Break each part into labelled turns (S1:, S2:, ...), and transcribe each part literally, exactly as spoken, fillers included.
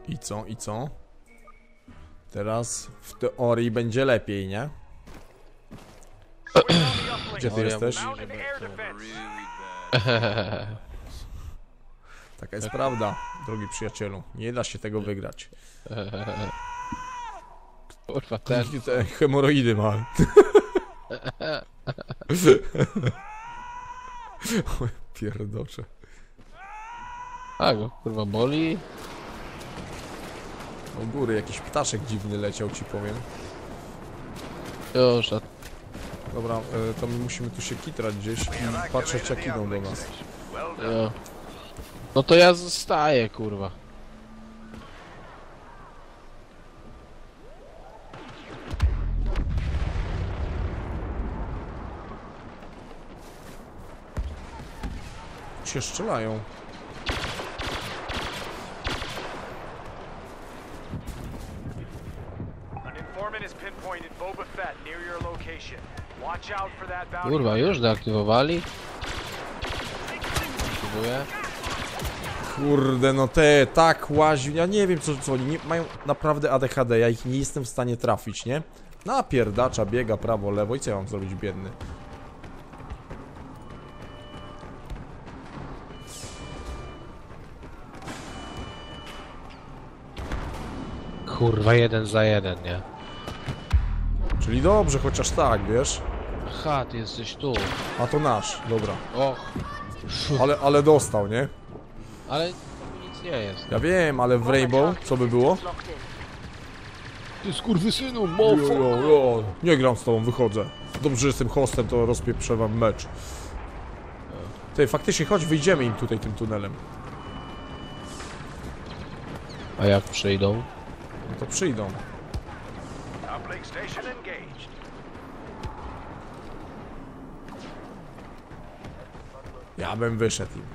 S1: I co, i co? Teraz w teorii będzie lepiej, nie? Gdzie ty jesteś? Taka jest prawda, drogi przyjacielu. Nie da się tego wygrać.
S2: Kurwa, ten...
S1: Te hemoroidy ma. Pierdocze.
S2: A go kurwa boli.
S1: O góry jakiś ptaszek dziwny leciał, ci powiem.
S2: Już, a...
S1: Dobra, e, to my musimy tu się kitrać gdzieś i patrzeć jak idą do nas.
S2: Jo. No to ja zostaję, kurwa.
S1: Się strzelają.
S2: Kurwa, już deaktywowali? Aktywuję.
S1: Kurde, no te tak łazi. Ja nie wiem co, co oni nie, mają naprawdę A D H D. Ja ich nie jestem w stanie trafić, nie? Napierdacza, biega prawo, lewo i co ja mam zrobić, biedny?
S2: Kurwa, jeden za jeden, nie?
S1: Czyli dobrze, chociaż tak, wiesz?
S2: Aha, ty jesteś tu.
S1: A to nasz, dobra.
S2: Och.
S1: Ale, ale dostał, nie?
S2: Ale nic nie jest.
S1: Ja wiem, ale w Rainbow co by było?
S2: Ty skurwysynu,
S1: Jo,
S2: mofo!
S1: jo, jo. Nie gram z tobą, wychodzę. Dobrze, że jestem hostem, to rozpieprzę wam mecz. Ty, faktycznie, chodź, wyjdziemy im tutaj tym tunelem.
S2: A jak przyjdą?
S1: No to przyjdą. Ja bym wyszedł im.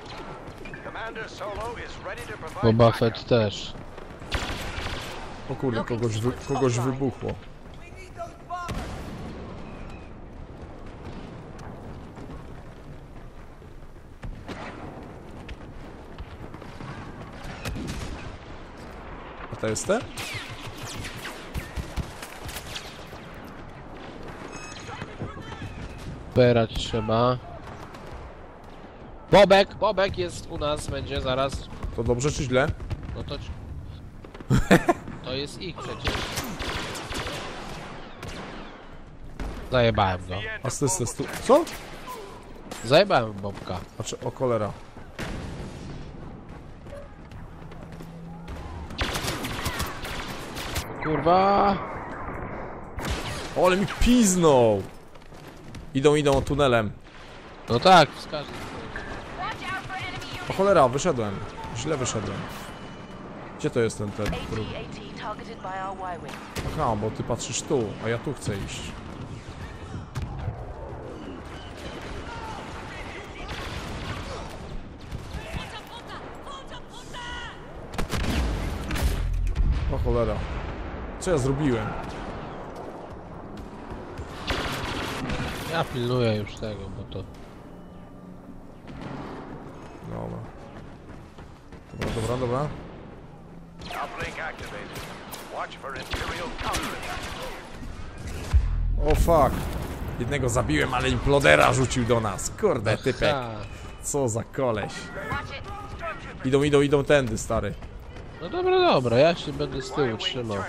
S2: Boba Fett też.
S1: O kurde, kogoś, wy, kogoś wybuchło. A to jest te?
S2: Zbierać trzeba. Bobek! Bobek jest u nas, będzie zaraz.
S1: To dobrze czy źle?
S2: No to... To jest ich przecież. Zajebałem go.
S1: Asystę stu... Co?
S2: Zajebałem Bobka.
S1: Znaczy, o cholera.
S2: Kurwa!
S1: O, ale mi piznął! Idą, idą tunelem.
S2: No tak, wskażę.
S1: O cholera, wyszedłem. Źle wyszedłem. Gdzie to jest ten ten? Aha, bo ty patrzysz tu, a ja tu chcę iść. O cholera. Co ja zrobiłem?
S2: Ja pilnuję już tego, bo to...
S1: Dobra. Dobra, dobra, dobra. O fuck. Jednego zabiłem, ale implodera rzucił do nas. Kurde, typek. Co za koleś. Idą, idą, idą tędy, stary.
S2: No dobra, dobra, ja się będę z tyłu trzymał.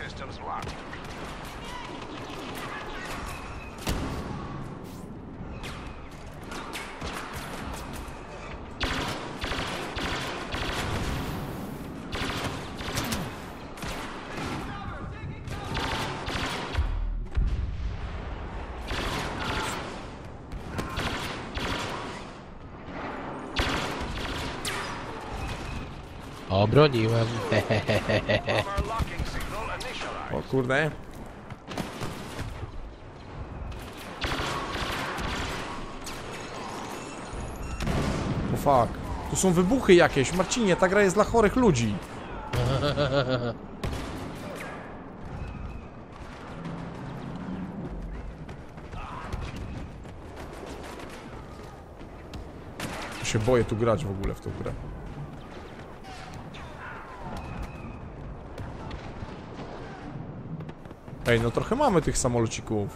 S2: Obroniłem.
S1: O kurde. O fuck. Tu są wybuchy jakieś. Marcinie, ta gra jest dla chorych ludzi. Ja się boję tu grać w ogóle w tą grę. Ej, no trochę mamy tych samolocików.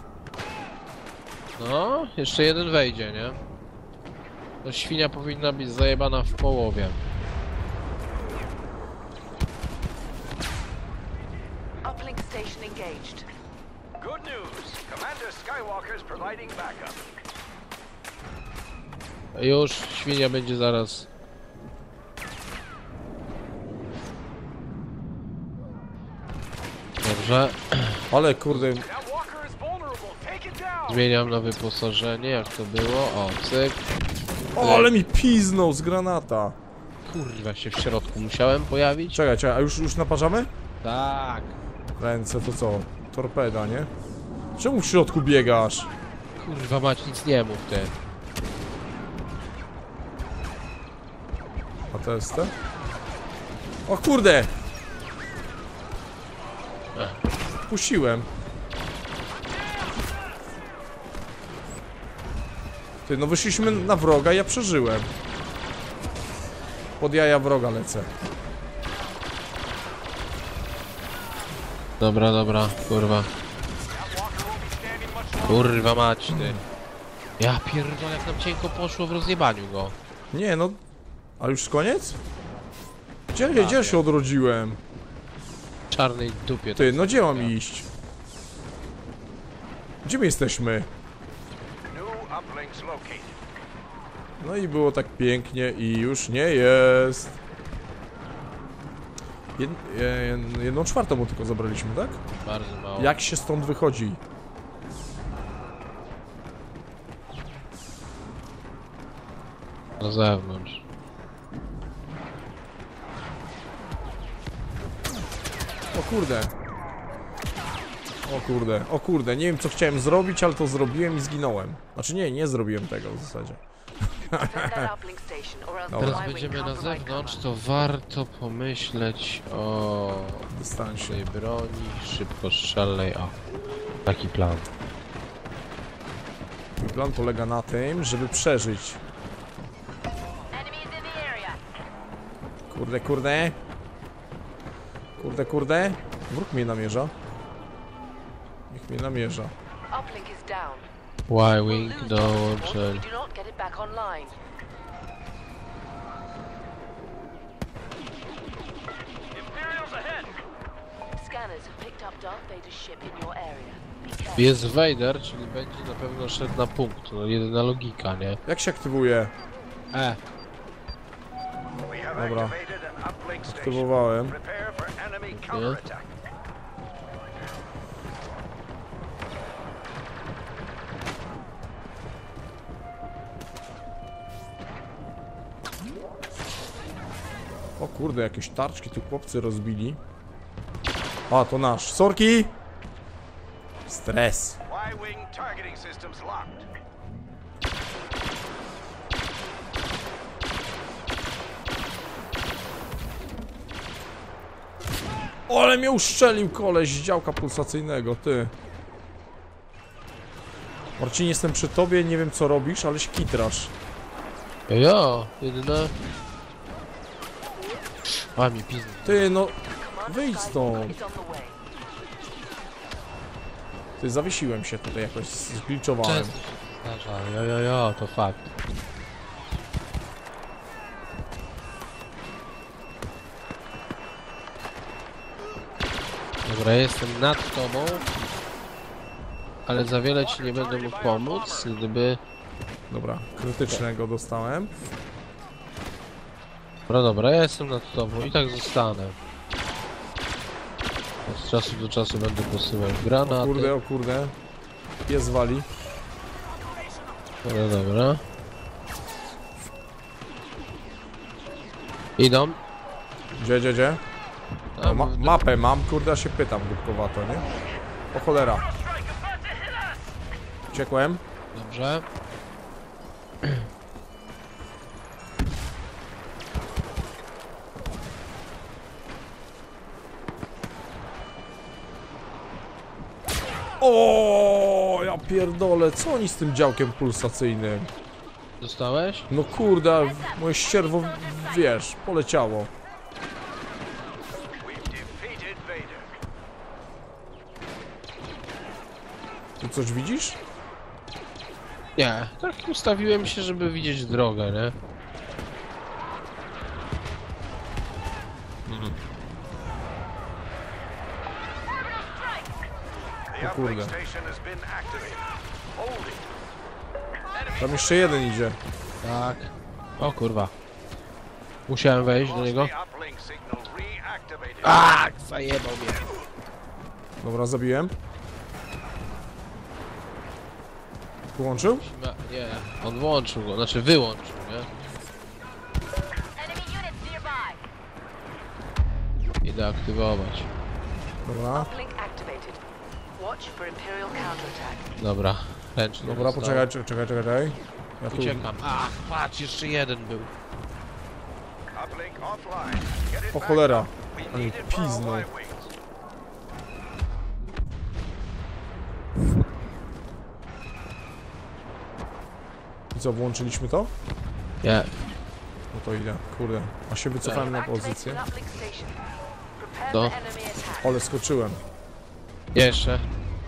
S2: No, jeszcze jeden wejdzie, nie? To świnia powinna być zajebana w połowie.
S3: Uplink station engaged.
S4: Good news. Commander Skywalker's providing backup.
S2: Już świnia będzie zaraz. Dobrze,
S1: Ale kurde,
S4: That walker is vulnerable. Take it down.
S2: zmieniam na wyposażenie, jak to było. O, cyk.
S1: o, ale mi piznął z granata.
S2: Kurwa, się w środku musiałem pojawić?
S1: Czekaj, czekaj, a już, już naparzamy?
S2: Tak.
S1: Ręce to co? Torpeda, nie? Czemu w środku biegasz?
S2: Kurwa mać, nic nie mów ty.
S1: A to jest te? O kurde! Puściłem. Ty, no wyszliśmy na wroga, ja przeżyłem. Pod jaja wroga lecę.
S2: Dobra, dobra, kurwa. Kurwa mać ty. Ja pierdolę, jak nam cienko poszło w rozjebaniu go.
S1: Nie, no... A już koniec? Gdzie, gdzie ja się odrodziłem?
S2: W czarnej dupie.
S1: Ty,
S2: tak
S1: no gdzie mam
S2: sobie.
S1: iść? Gdzie my jesteśmy?
S4: New uplinks located.
S1: No i było tak pięknie i już nie jest. Jed, jed, jedną czwartą mu tylko zabraliśmy, tak?
S2: Bardzo mało.
S1: Jak się stąd wychodzi?
S2: Na zewnątrz.
S1: O kurde. O kurde, o kurde, nie wiem co chciałem zrobić, ale to zrobiłem i zginąłem. Znaczy nie, nie zrobiłem tego w zasadzie.
S3: Defend that uplink station, or else
S1: Dobra.
S2: Teraz
S3: the
S2: będziemy
S3: Y-wing
S2: na
S3: can't provide
S2: zewnątrz,
S3: cover.
S2: to warto pomyśleć o
S1: Dystansie.
S2: tej broni szybkostrzelnej. O, taki plan.
S1: Mój plan polega na tym, żeby przeżyć.
S3: Enemies in the area.
S1: Kurde, kurde. Kurde, kurde. Wróg mnie namierza. Niech mnie namierza.
S3: Uplink is down.
S2: Y-Wing
S3: Lose that
S2: dołączył.
S3: transport if you do not get it back online.
S4: Imperials ahead.
S3: Scanners have picked up Darth Vader's ship in your area. Be careful.
S2: Jest Vader, czyli będzie na pewno szedł na punkt. No jedyna logika, nie?
S1: Jak się aktywuje?
S2: E,
S4: We have
S1: Dobra.
S4: activated an uplink station.
S1: Aktywowałem.
S4: Prepare for enemy counterattack.
S1: O kurde, jakieś tarczki tu chłopcy rozbili. A, to nasz. Sorki! Stres.
S4: Y-wing targeting systems locked.
S1: O, ale mnie uszczelił koleś z działka pulsacyjnego, ty. Marcin, jestem przy tobie, nie wiem co robisz, ale się kitrasz.
S2: jo, jedyna... A, mi pizny.
S1: Ty, no,
S3: Commander
S1: wyjdź stąd.
S3: Skywalker is on the way.
S1: Ty, zawiesiłem się tutaj jakoś, zgliczowałem.
S2: Często się zdarza, jo, jo, jo, to fakt. Dobra, jestem nad tobą, ale za wiele ci nie będę mógł pomóc, gdyby...
S1: Dobra, krytycznego dostałem.
S2: Dobra, dobra, ja jestem nad tobą i tak zostanę. Od czasu do czasu będę posyłał
S1: O
S2: granaty.
S1: kurde, o kurde. Pies wali.
S2: Dobra, dobra. Idą.
S1: Gdzie, gdzie, gdzie? O,
S2: Tam
S1: ma
S2: w-
S1: mapę mam, kurde, a się pytam głupkowato, nie? O cholera. Uciekłem.
S2: Dobrze.
S1: O, ja pierdolę, co oni z tym działkiem pulsacyjnym?
S2: Dostałeś?
S1: No kurde, w- moje ścierwo, wiesz, poleciało.
S4: We've defeated Vader.
S1: Ty coś widzisz?
S2: Nie, tak ustawiłem się, żeby widzieć drogę, nie?
S4: The
S1: O kurde.
S4: uplink station has been activated. Hold it.
S1: Tam jeszcze jeden idzie.
S2: Tak. O kurwa. Musiałem wejść do
S4: Lost
S2: niego.
S4: the uplink signal reactivated.
S2: A, zajebał mnie.
S1: Dobra, zabiłem. Połączył?
S2: Ma- Nie, on włączył go, znaczy wyłączył, nie?
S3: Enemy units nearby.
S2: Idę aktywować.
S1: Dobra.
S3: Uplink activated. Watch for Imperial counterattack.
S2: Dobra, ręcznie.
S1: Dobra,
S2: dostał.
S1: poczekaj, czekaj, czekaj, czekaj. Ja tu...
S2: Uciekam. A, patrz, jeszcze jeden był.
S4: Uplink offline. Get it
S1: O
S4: back
S1: cholera.
S4: up. We
S1: Ale
S4: need it for our
S1: piznął.
S4: Y-wings.
S1: I co, włączyliśmy to?
S2: Nie.
S1: No to idę, kurde. A się wycofałem na
S3: Activated
S1: pozycję.
S3: an uplink station. Prepare
S2: To.
S3: for enemy attack.
S1: Ale skoczyłem.
S2: Jeszcze.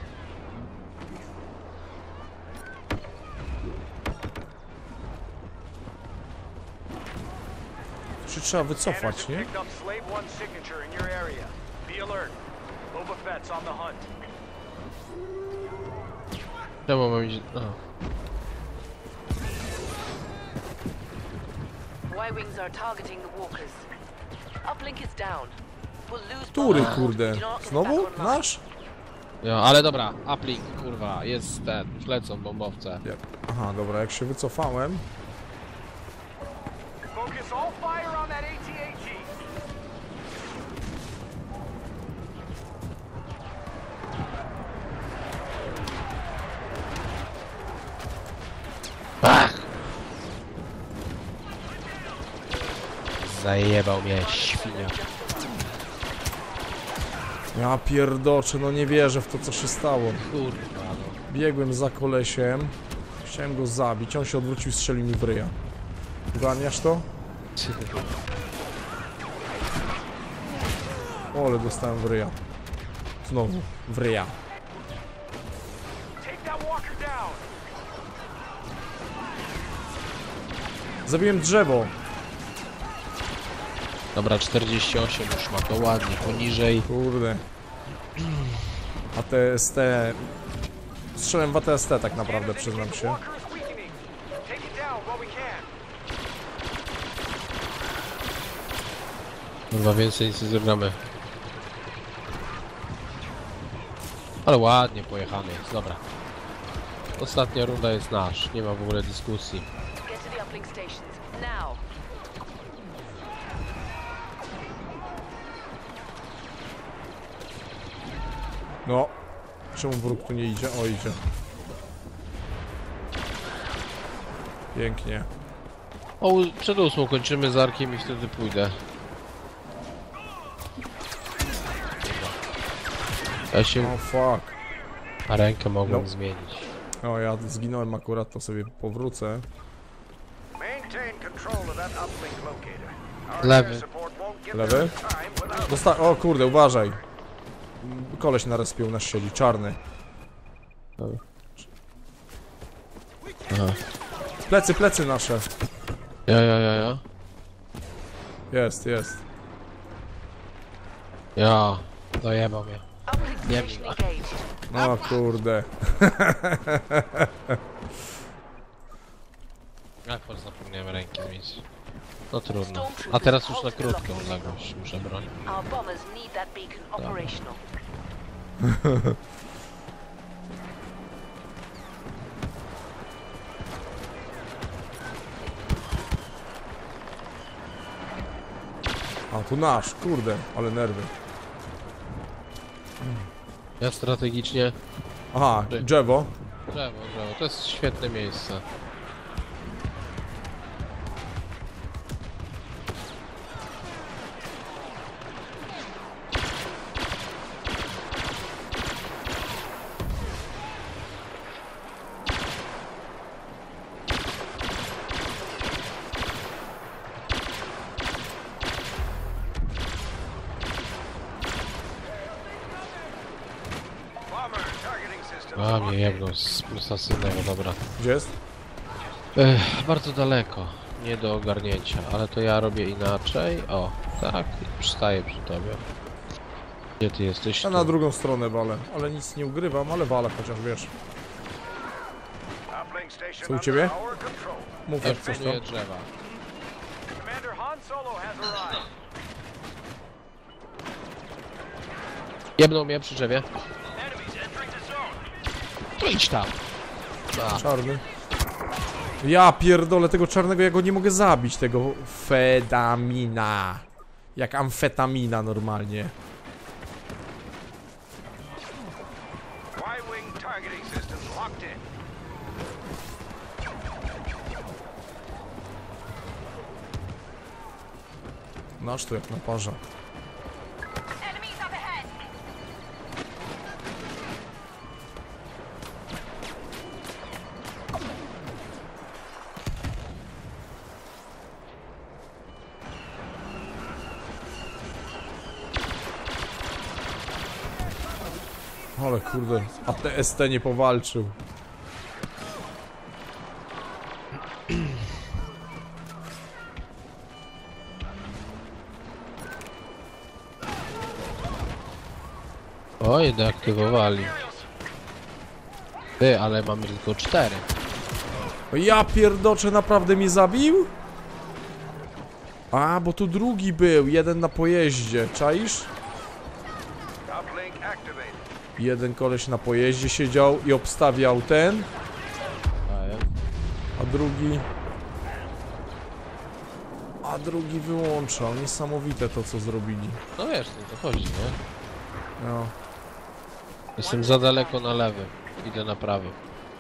S1: Czy trzeba wycofać,
S4: Anderson
S1: nie?
S4: picked up Slave One's signature in your area. Be alert. Boba Fett's on the hunt.
S2: Czemu mam iść... O.
S3: Y-wings are targeting the walkers. Uplink is down. We'll lose
S1: Który,
S3: Bravo.
S1: kurde?
S3: Do not get
S1: Znowu?
S3: back online.
S1: Nasz?
S2: Ja, ale dobra, uplink, kurwa, jest ten, już lecą bombowce.
S1: Nie. Aha, dobra, jak się wycofałem.
S4: Focus all fire on that A T A T.
S2: Ach! Zajebał mnie, świnia.
S1: Ja pierdoczę, no nie wierzę w to, co się stało.
S2: Kurwa, no.
S1: Biegłem za kolesiem. Chciałem go zabić, on się odwrócił i strzelił mi w ryja. Ogarniasz to? O, ale dostałem w ryja. Znowu, w ryja.
S4: Take that walker down.
S1: Zabiłem drzewo.
S2: Dobra, czterdzieści osiem już ma to ładnie, poniżej.
S1: Kurde. A T S T... Strzelałem w A T S T tak naprawdę, przyznam się.
S4: Walker is weakening. Take it down while we can.
S2: Kurwa, więcej nic nie zrobimy. Ale ładnie pojechany jest, dobra. Ostatnia runda jest nasz, nie ma w ogóle dyskusji.
S3: Get to the uplink stations. Now.
S1: No. Czemu wróg tu nie idzie? O, idzie. Pięknie.
S2: O, przed ósmą kończymy z Arkiem i wtedy pójdę. Ja się...
S1: O, fuck.
S2: A rękę mogłem
S1: No.
S2: zmienić.
S1: O, ja zginąłem akurat, to sobie powrócę.
S4: Maintain control of that uplink locator. Our
S2: Lewy.
S4: air support won't get
S1: Lewy?
S4: there in time without
S1: Dosta o kurde, uważaj. Koleś na respił, nasz siedzi, czarny.
S2: Aha.
S1: Plecy, plecy nasze.
S2: Ja, ja, ja, ja.
S1: Jest, jest.
S2: Ja. Dojebał mnie.
S3: Uplink
S2: Nie
S3: station
S2: wiem.
S3: engaged.
S1: O kurde.
S2: Jak po zapomniałem ręki zmienić. No trudno. A teraz już na krótką odległość muszę bronić.
S3: Our bombers need that beacon operational.
S1: A tu nasz, kurde, ale nerwy.
S2: Ja strategicznie...
S1: Aha,
S2: Ty.
S1: drzewo.
S2: Drzewo, drzewo. To jest świetne miejsce.
S4: bomber targeting system
S2: A, mnie jedno z asasynego, dobra.
S1: Gdzie jest?
S2: Ech, bardzo daleko. Nie do ogarnięcia, ale to ja robię inaczej. O, tak, przystaję przy tobie. Gdzie ty jesteś?
S1: Ja
S2: Tu?
S1: na drugą stronę walę, ale nic nie ugrywam, ale walę chociaż, wiesz.
S4: Uplink station
S1: Co u
S4: under
S1: ciebie?
S4: our control.
S1: Mów
S2: Ja
S1: jak coś
S2: pilnuję
S1: tam.
S2: drzewa.
S4: Commander Han Solo has arrived.
S2: Jebnął mnie przy drzewie.
S4: Enemies entering the zone.
S2: To idź tam. A,
S1: Czarny. Ja pierdolę tego czarnego, ja go nie mogę zabić, tego fedamina. Jak amfetamina normalnie.
S4: Y-wing targeting systems locked in.
S1: Nasz tu jak na parze.
S3: Enemies up ahead!
S1: Ale kurde, a T S T nie powalczył.
S2: Oj, deaktywowali. Ty, ale mamy tylko cztery.
S1: O ja pierdoczę, naprawdę mnie zabił? A, bo tu drugi był, jeden na pojeździe, czaisz?
S4: Uplink activated.
S1: Jeden koleś na pojeździe siedział i obstawiał ten,
S2: A, ja?
S1: a drugi... A drugi wyłączał, niesamowite to co zrobili.
S2: No wiesz, no to chodzi, nie?
S1: No.
S2: Jestem za daleko na lewy. Idę na prawy.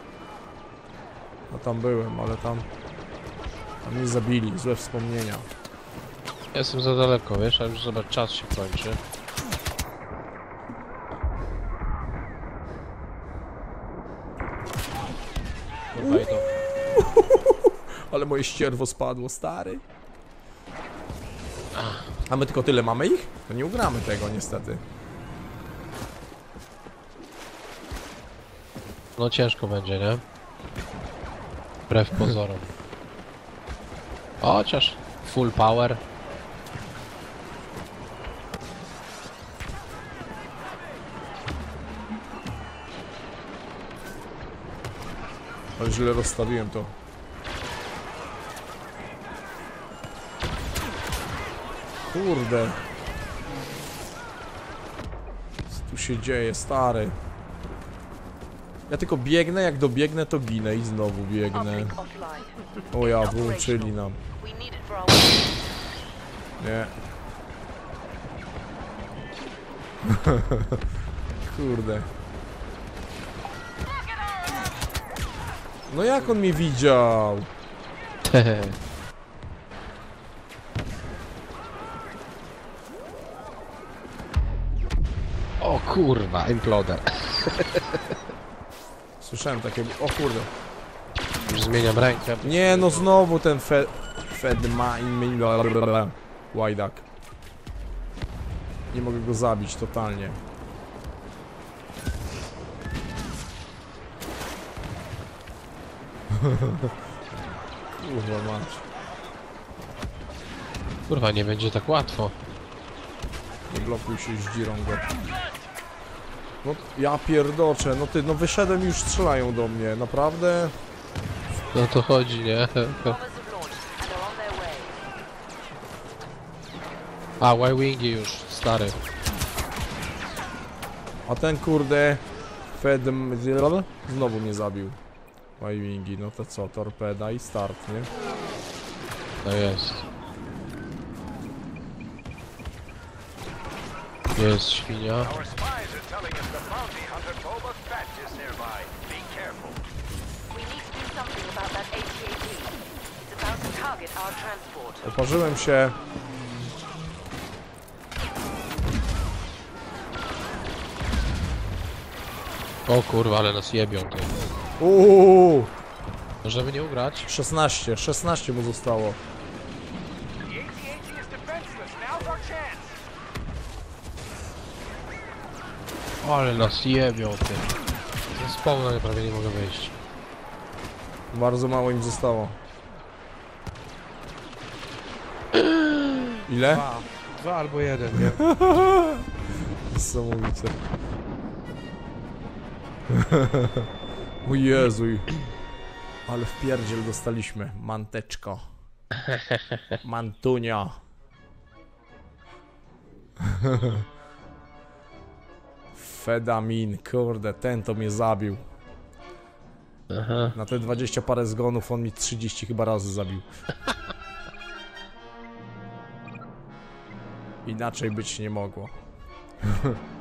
S1: No tam byłem, ale tam... Tam mnie zabili, złe wspomnienia.
S2: Jestem za daleko, wiesz, a już zobacz, czas się kończy. Kurwa, idą.
S1: Ale moje ścierwo spadło, stary. A my tylko tyle mamy ich? To nie ugramy tego niestety.
S2: No ciężko będzie, nie? Wbrew pozorom. Chociaż full power.
S1: Ale źle rozstawiłem to. Kurde. Co tu się dzieje, stary? Ja tylko biegnę, jak dobiegnę to ginę i znowu biegnę.
S3: Uplink offline.
S1: O ja, włączyli nam.
S3: We need it for our...
S1: Nie. Kurde. No jak on mnie widział?
S2: O kurwa, imploder.
S1: Słyszałem takie... O kurde.
S2: Już zmieniam rękę.
S1: Nie no, znowu ten fe... Fedmain... Łajdak. Nie mogę go zabić totalnie. Kurwa mać.
S2: Kurwa, nie będzie tak łatwo.
S1: Nie blokuj się z dzirą go. No ja pierdoczę, no ty, no wyszedłem i już strzelają do mnie, naprawdę?
S2: No to chodzi, nie?
S3: Bombers have launched and are on their way.
S2: A, Y-Wingi już, stary.
S1: A ten kurde... Fedm... Znowu mnie zabił. Y-Wingi, no to co, torpeda i start, nie?
S2: To jest. Jest świnia.
S4: Our spies are telling us the bounty hunter Boba Fett is nearby. Be careful.
S3: We need to do something about that A T A T. It's about to target our transport.
S1: Oparzyłem się.
S2: O kurwa, ale nas jebią ty.
S1: Uuu,
S2: Żeby nie ugrać.
S1: szesnaście, szesnaście mu zostało.
S4: The A T A T is defenseless. Now's our chance.
S2: Ale nas jebią ty. Z spawna prawie nie mogę wyjść.
S1: Bardzo mało im zostało. Ile?
S2: Dwa. Dwa albo jeden, nie?
S1: Niesamowite. O Jezu. Ale wpierdziel dostaliśmy. Manteczko. Mantunio. Fedamin. Kurde, ten to mnie zabił.
S2: Aha.
S1: Na te dwadzieścia parę zgonów on mi trzydzieści chyba razy zabił. Inaczej być nie mogło.